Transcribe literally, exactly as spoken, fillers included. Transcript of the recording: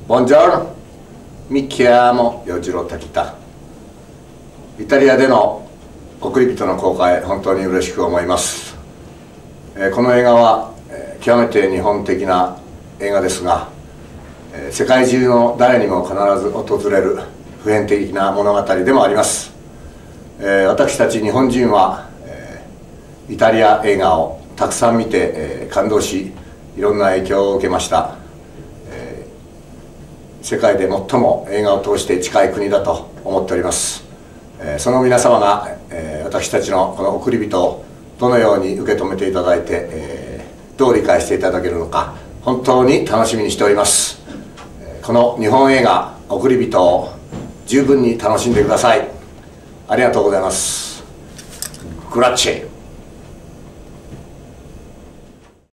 Buongiorno, mi chiamo Yojiro Takita。イタリアでの送り人の公開、本当に嬉しく思います。えー、この映画は、えー、極めて日本的な映画ですが、えー、世界中の誰にも必ず訪れる普遍的な物語でもあります。えー、私たち日本人は、えー、イタリア映画をたくさん見て、えー、感動し、いろんな影響を受けました。えー、世界で最も映画を通して近い国だと思っております。えー、その皆様が、えー、私たちのこの送り人をどのように受け止めていただいて、えー、どう理解していただけるのか、本当に楽しみにしております。えー、この日本映画「送り人」を十分に楽しんでください。ありがとうございます。グラッチェ。